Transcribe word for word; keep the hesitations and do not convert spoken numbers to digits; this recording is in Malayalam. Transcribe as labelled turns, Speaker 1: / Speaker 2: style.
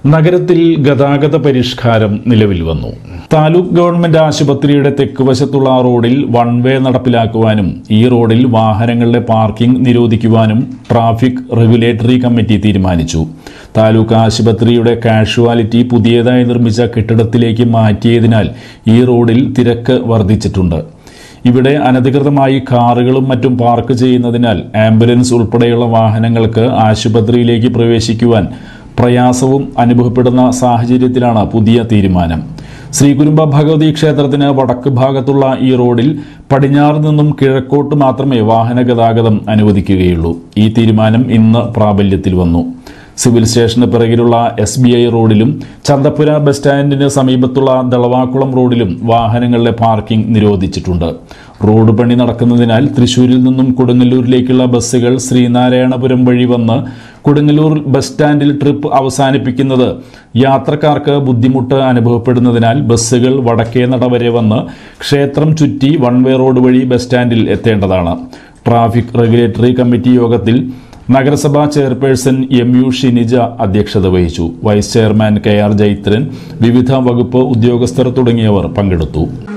Speaker 1: നഗരത്തിൽ ഗതാഗത പരിഷ്കാരം നിലവിൽ വന്നു. താലൂക്ക് ഗവൺമെന്റ് ആശുപത്രിയുടെ തെക്കുവശത്തുള്ള റോഡിൽ വൺ വേ നടപ്പിലാക്കുവാനും ഈ റോഡിൽ വാഹനങ്ങളുടെ പാർക്കിംഗ് നിരോധിക്കുവാനും ട്രാഫിക് റെഗുലേറ്ററി കമ്മിറ്റി തീരുമാനിച്ചു. താലൂക്ക് ആശുപത്രിയുടെ കാഷ്വാലിറ്റി പുതിയതായി നിർമ്മിച്ച കെട്ടിടത്തിലേക്ക് മാറ്റിയതിനാൽ ഈ റോഡിൽ തിരക്ക് വർദ്ധിച്ചിട്ടുണ്ട്. ഇവിടെ അനധികൃതമായി കാറുകളും മറ്റും പാർക്ക് ചെയ്യുന്നതിനാൽ ആംബുലൻസ് ഉൾപ്പെടെയുള്ള വാഹനങ്ങൾക്ക് ആശുപത്രിയിലേക്ക് പ്രവേശിക്കുവാൻ പ്രയാസവും അനുഭവപ്പെടുന്ന സാഹചര്യത്തിലാണ് പുതിയ തീരുമാനം. ശ്രീകുരുംബ ഭഗവതി ക്ഷേത്രത്തിന് വടക്ക് ഭാഗത്തുള്ള ഈ റോഡിൽ പടിഞ്ഞാറ് നിന്നും കിഴക്കോട്ട് മാത്രമേ വാഹന ഗതാഗതം അനുവദിക്കുകയുള്ളൂ. ഈ തീരുമാനം ഇന്ന് പ്രാബല്യത്തിൽ വന്നു. സിവിൽ സ്റ്റേഷന് പിറകിലുള്ള എസ് ബി ഐ റോഡിലും ചന്തപ്പുര ബസ് സ്റ്റാൻഡിന് സമീപത്തുള്ള ദളവാക്കുളം റോഡിലും വാഹനങ്ങളുടെ പാർക്കിംഗ് നിരോധിച്ചിട്ടുണ്ട്. റോഡ് പണി നടക്കുന്നതിനാൽ തൃശൂരിൽ നിന്നും കൊടുങ്ങല്ലൂരിലേക്കുള്ള ബസ്സുകൾ ശ്രീനാരായണപുരം വഴി വന്ന് കൊടുങ്ങല്ലൂർ ബസ് സ്റ്റാൻഡിൽ ട്രിപ്പ് അവസാനിപ്പിക്കുന്നത് യാത്രക്കാർക്ക് ബുദ്ധിമുട്ട് അനുഭവപ്പെടുന്നതിനാൽ ബസ്സുകൾ വടക്കേനട വരെ വന്ന് ക്ഷേത്രം ചുറ്റി വൺ വേ റോഡ് വഴി ബസ് സ്റ്റാൻഡിൽ എത്തേണ്ടതാണ്. ട്രാഫിക് റെഗുലേറ്ററി കമ്മിറ്റി യോഗത്തിൽ നഗരസഭാ ചെയർപേഴ്സൺ എം യു ഷിനിജ അധ്യക്ഷത വഹിച്ചു. Vice chairman K R Jaithran, വിവിധ വകുപ്പ് ഉദ്യോഗസ്ഥർ തുടങ്ങിയവർ പങ്കെടുത്തു.